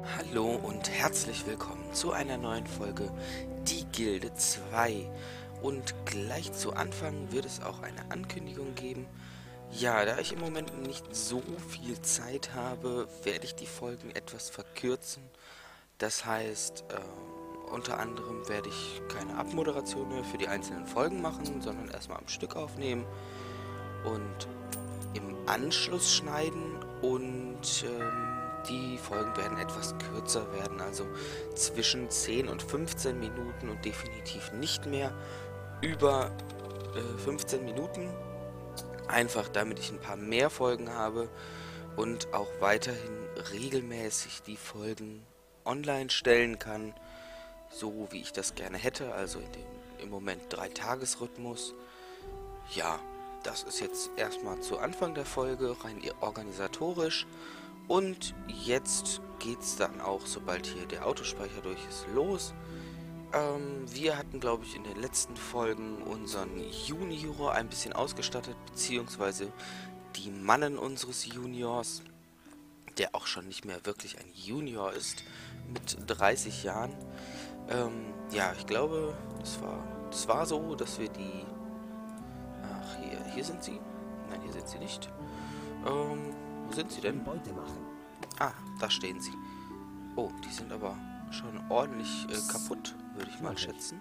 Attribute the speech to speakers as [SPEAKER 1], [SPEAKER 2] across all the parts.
[SPEAKER 1] Hallo und herzlich willkommen zu einer neuen Folge Die Gilde 2. Und gleich zu Anfang wird es auch eine Ankündigung geben. Ja, da ich im Moment nicht so viel Zeit habe, werde ich die Folgen etwas verkürzen. Das heißt, unter anderem werde ich keine Abmoderation mehr für die einzelnen Folgen machen, sondern erstmal am Stück aufnehmen und im Anschluss schneiden und die Folgen werden etwas kürzer werden, also zwischen 10 und 15 Minuten und definitiv nicht mehr über 15 Minuten. Einfach damit ich ein paar mehr Folgen habe und auch weiterhin regelmäßig die Folgen online stellen kann, so wie ich das gerne hätte, also im Moment 3-Tages-Rhythmus. Ja, das ist jetzt erstmal zu Anfang der Folge, rein organisatorisch. Und jetzt geht's dann auch, sobald hier der Autospeicher durch ist, los. Wir hatten, glaube ich, in den letzten Folgen unseren Junior ein bisschen ausgestattet, beziehungsweise die Mannen unseres Juniors, der auch schon nicht mehr wirklich ein Junior ist, mit 30 Jahren. Ja, ich glaube, das war so, dass wir die... Ach, hier sind sie. Nein, hier sind sie nicht. Wo sind sie denn?
[SPEAKER 2] Beute machen.
[SPEAKER 1] Ah, da stehen sie. Oh, die sind aber schon ordentlich kaputt, würde ich mal schätzen.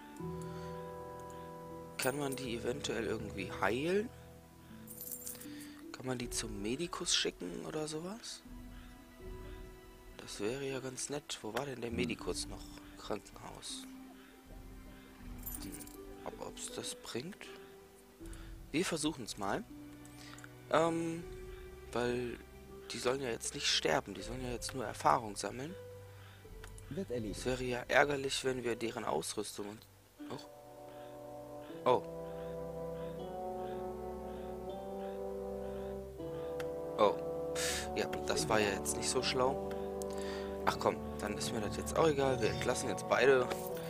[SPEAKER 1] Kann man die eventuell irgendwie heilen? Kann man die zum Medikus schicken oder sowas? Das wäre ja ganz nett. Wo war denn der Medikus noch? Krankenhaus. Ob es das bringt? Wir versuchen es mal. Weil die sollen ja jetzt nicht sterben. Die sollen ja jetzt nur Erfahrung sammeln.
[SPEAKER 2] Wird erledigt.
[SPEAKER 1] Es wäre ja ärgerlich, wenn wir deren Ausrüstung und... Oh. Oh. Ja, das war ja jetzt nicht so schlau. Ach komm, dann ist mir das jetzt auch egal. Wir entlassen jetzt beide.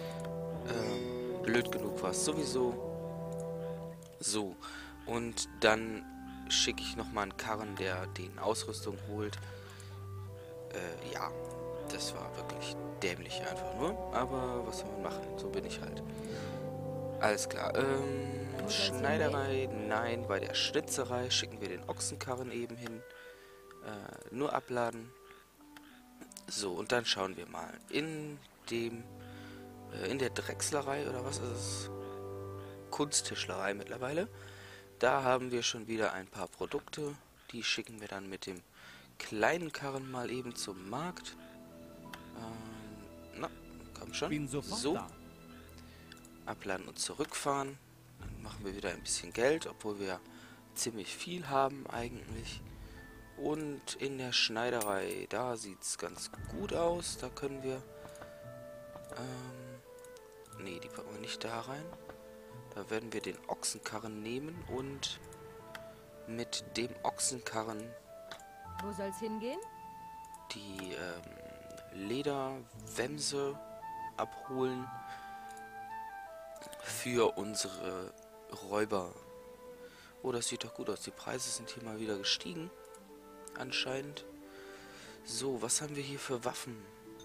[SPEAKER 1] Blöd genug war es sowieso. So. Und dann schicke ich nochmal einen Karren, der den Ausrüstung holt. Ja. Das war wirklich dämlich einfach nur. Aber was soll man machen? So bin ich halt. Alles klar. Schneiderei, nein. Bei der Schnitzerei schicken wir den Ochsenkarren eben hin. Nur abladen. So, und dann schauen wir mal. In der Drechslerei, oder was ist es? Kunsttischlerei mittlerweile. Da haben wir schon wieder ein paar Produkte. Die schicken wir dann mit dem kleinen Karren mal eben zum Markt. Na, komm schon.
[SPEAKER 2] Bin sofort
[SPEAKER 1] So.
[SPEAKER 2] da.
[SPEAKER 1] Abladen und zurückfahren. Dann machen wir wieder ein bisschen Geld, obwohl wir ziemlich viel haben eigentlich. Und in der Schneiderei, da sieht es ganz gut aus. Da können wir... nee, die packen wir nicht da rein. Da werden wir den Ochsenkarren nehmen und mit dem Ochsenkarren
[SPEAKER 3] Wo soll's hingehen?
[SPEAKER 1] die Lederwämse abholen für unsere Räuber. Oh, das sieht doch gut aus. Die Preise sind hier mal wieder gestiegen. Anscheinend. So, was haben wir hier für Waffen?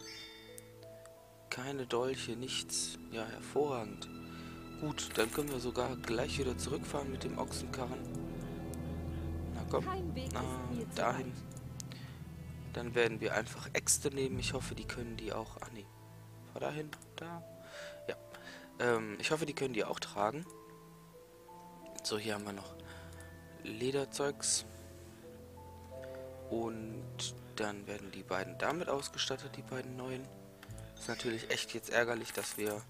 [SPEAKER 1] Keine Dolche, nichts. Ja, hervorragend. Gut, dann können wir sogar gleich wieder zurückfahren mit dem Ochsenkarren. Na komm,
[SPEAKER 3] Kein Weg ist mir zu
[SPEAKER 1] dahin.
[SPEAKER 3] weit.
[SPEAKER 1] Dann werden wir einfach Äxte nehmen. Ich hoffe, die können die auch... Ah, nee. Fahr dahin, da. Ja. Ich hoffe, die können die auch tragen. So, hier haben wir noch Lederzeugs. Und dann werden die beiden damit ausgestattet, die beiden neuen. Ist natürlich echt jetzt ärgerlich, dass wir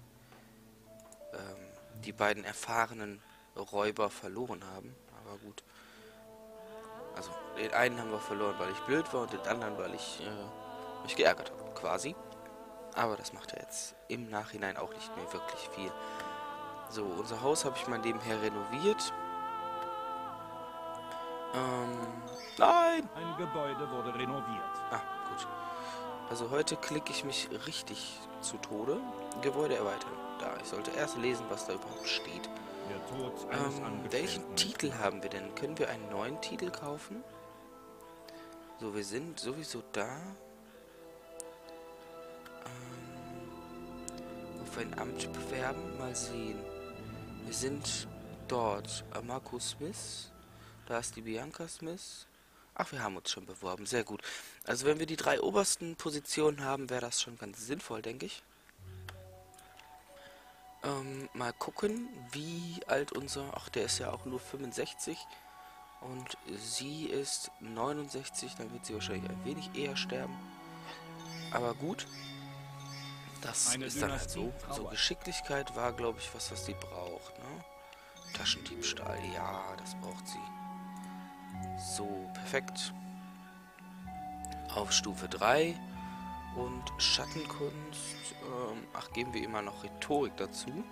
[SPEAKER 1] die beiden erfahrenen Räuber verloren haben. Aber gut. Also, den einen haben wir verloren, weil ich blöd war und den anderen, weil ich mich geärgert habe, quasi. Aber das macht ja jetzt im Nachhinein auch nicht mehr wirklich viel. So, unser Haus habe ich mal nebenher renoviert. Nein!
[SPEAKER 2] Ein Gebäude wurde renoviert.
[SPEAKER 1] Ah, gut. Also heute klicke ich mich richtig zu Tode. Gebäude erweitern. Da, ich sollte erst lesen, was da überhaupt steht.
[SPEAKER 2] Der Tod eines Angestellten.
[SPEAKER 1] Welchen Titel haben wir denn? Können wir einen neuen Titel kaufen? So, wir sind sowieso da. auf ein Amt bewerben. Mal sehen. Wir sind dort. Marco Smith. Da ist die Bianca Smith. Ach, wir haben uns schon beworben. Sehr gut. Also wenn wir die 3 obersten Positionen haben, wäre das schon ganz sinnvoll, denke ich. Mal gucken, wie alt unser... Ach, der ist ja auch nur 65. Und sie ist 69. Dann wird sie wahrscheinlich ein wenig eher sterben. Aber gut. Das ist dann halt so. So Geschicklichkeit war, glaube ich, was sie braucht, ne? Taschendiebstahl, ja, das braucht sie. So, perfekt. Auf Stufe 3. Und Schattenkunst. Ach, geben wir immer noch Rhetorik dazu.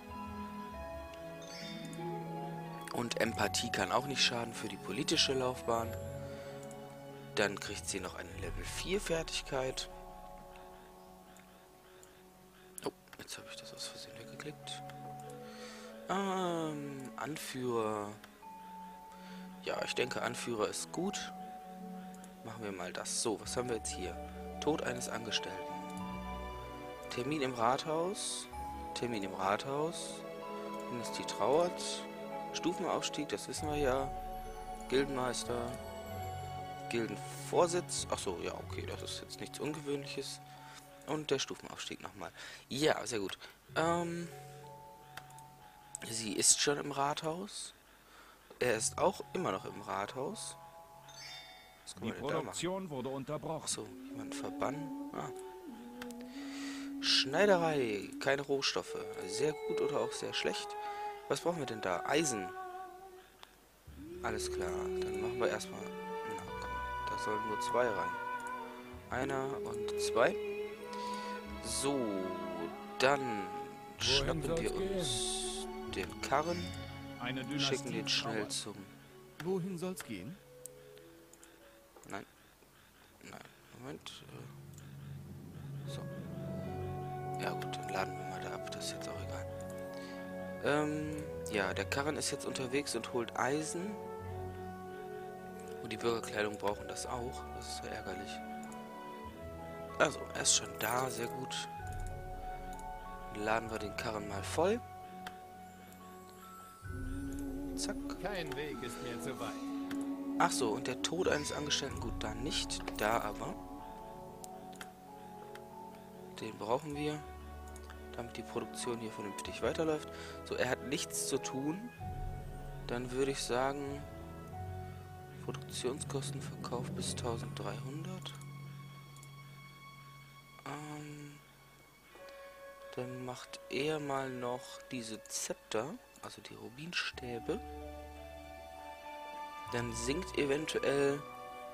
[SPEAKER 1] Und Empathie kann auch nicht schaden für die politische Laufbahn. Dann kriegt sie noch eine Level 4 Fertigkeit. Oh, jetzt habe ich das aus Versehen weggeklickt. Anführer. Ja, ich denke, Anführer ist gut. Machen wir mal das. So, was haben wir jetzt hier? Tod eines Angestellten. Termin im Rathaus. Termin im Rathaus. Dynastie trauert. Stufenaufstieg, das wissen wir ja. Gildenmeister. Gildenvorsitz. Achso, ja, okay, das ist jetzt nichts Ungewöhnliches. Und der Stufenaufstieg nochmal. Ja, sehr gut. Sie ist schon im Rathaus. Er ist auch immer noch im Rathaus.
[SPEAKER 2] Die Produktion wurde unterbrochen.
[SPEAKER 1] Achso, jemand verbannen. Ah. Schneiderei, keine Rohstoffe. Sehr gut oder auch sehr schlecht. Was brauchen wir denn da? Eisen. Alles klar, dann machen wir erstmal... Na komm, da sollen nur 2 rein. 1 und 2. So, dann schnappen wir uns den Karren. Schicken den schnell zum...
[SPEAKER 4] Wohin soll's gehen?
[SPEAKER 1] Nein. Nein, Moment. So. Ja gut, dann laden wir mal da ab. Das ist jetzt auch egal. Ja, der Karren ist jetzt unterwegs und holt Eisen. Und die Bürgerkleidung brauchen das auch. Das ist ja ärgerlich. Also, er ist schon da. Sehr gut. Dann laden wir den Karren mal voll. Zack.
[SPEAKER 4] Kein Weg ist mir zu weit.
[SPEAKER 1] Ach so, und der Tod eines Angestellten, gut, da nicht, da aber. Den brauchen wir, damit die Produktion hier vernünftig weiterläuft. So, er hat nichts zu tun. Dann würde ich sagen, Produktionskostenverkauf bis 1300. Dann macht er mal noch diese Zepter, also die Rubinstäbe. Dann sinkt eventuell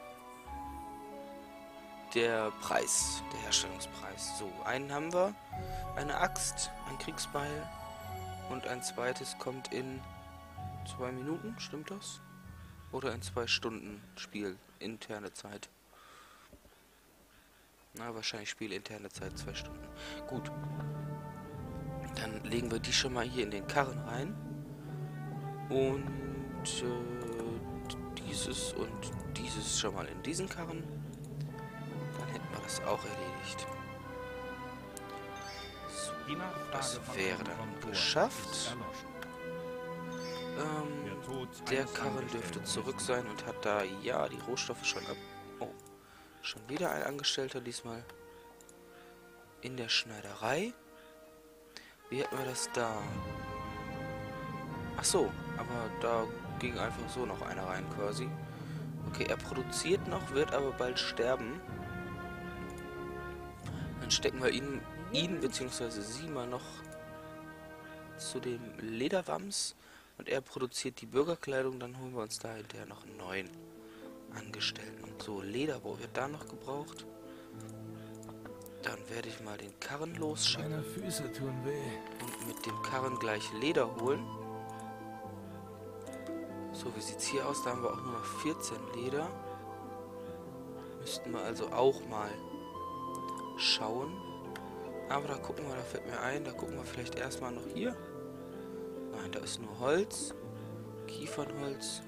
[SPEAKER 1] der Preis, der Herstellungspreis. So, einen haben wir, eine Axt, ein Kriegsbeil und ein zweites kommt in 2 Minuten, stimmt das? Oder in 2 Stunden Spiel, interne Zeit. Na, wahrscheinlich spielinterne Zeit 2 Stunden. Gut. Dann legen wir die schon mal hier in den Karren rein. Und dieses und dieses schon mal in diesen Karren. Dann hätten wir das auch erledigt. So, das wäre dann geschafft. Der Karren dürfte zurück sein und hat da, ja, die Rohstoffe schon ab... Oh, schon wieder ein Angestellter, diesmal in der Schneiderei. Wie hätten wir das da? Ach so, aber da ging einfach so noch einer rein quasi. Okay, er produziert noch, wird aber bald sterben. Dann stecken wir ihn bzw. sie mal noch zu dem Lederwams und er produziert die Bürgerkleidung, dann holen wir uns da hinterher noch einen neuen Angestellten. Und so, Leder, wo wird da noch gebraucht? Dann werde ich mal den Karren losschicken.
[SPEAKER 4] Meine Füße tun weh.
[SPEAKER 1] Und mit dem Karren gleich Leder holen. So, wie sieht's hier aus? Da haben wir auch nur noch 14 Leder. Müssten wir also auch mal schauen. Aber da gucken wir, da fällt mir ein, da gucken wir vielleicht erstmal noch hier. Nein, da ist nur Holz. Kiefernholz.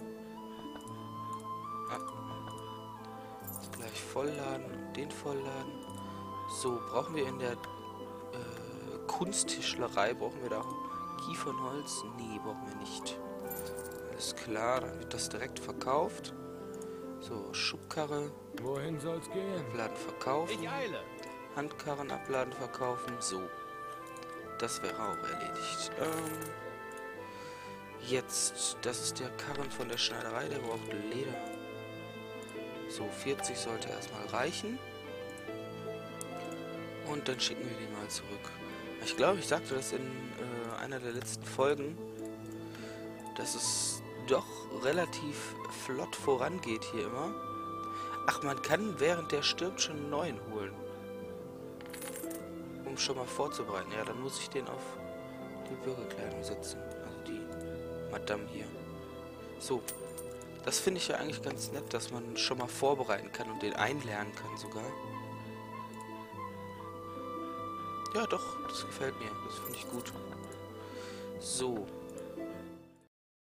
[SPEAKER 1] Ah. Jetzt gleich vollladen und den vollladen. So, brauchen wir in der Kunsttischlerei. Brauchen wir da Kiefernholz? Nee, brauchen wir nicht. Alles klar, dann wird das direkt verkauft. So, Schubkarre.
[SPEAKER 4] Wohin soll's gehen?
[SPEAKER 1] Abladen, verkaufen.
[SPEAKER 4] Ich eile.
[SPEAKER 1] Handkarren abladen, verkaufen. So. Das wäre auch erledigt. Jetzt, das ist der Karren von der Schneiderei, der braucht Leder. So, 40 sollte erstmal reichen. Und dann schicken wir den mal zurück. Ich glaube, ich sagte das in einer der letzten Folgen, dass es doch relativ flott vorangeht hier immer. Ach, man kann während der stirbt schon einen neuen holen. Um schon mal vorzubereiten. Ja, dann muss ich den auf die Bürgerkleidung setzen. Also die Madame hier. So. Das finde ich ja eigentlich ganz nett, dass man schon mal vorbereiten kann und den einlernen kann sogar. Ja, doch. Das gefällt mir. Das finde ich gut. So.